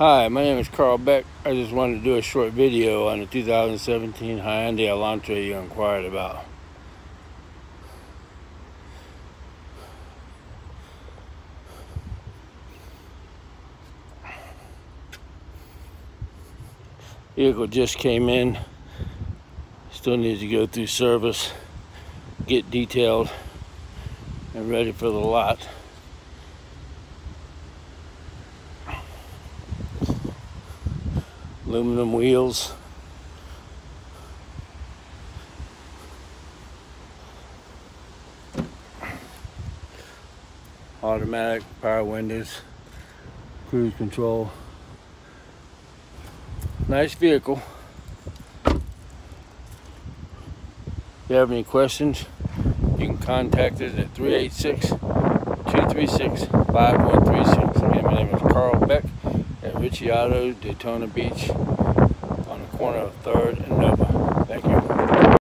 Hi, my name is Carl Beck. I just wanted to do a short video on the 2017 Hyundai Elantra you inquired about. Vehicle just came in. Still needs to go through service, get detailed, and ready for the lot. Aluminum wheels. Automatic power windows, cruise control. Nice vehicle. If you have any questions, you can contact us at 386-236-5136. Again, my name is Carl Beck at Ritchie Auto, Daytona Beach, on the corner of 3rd and Noble.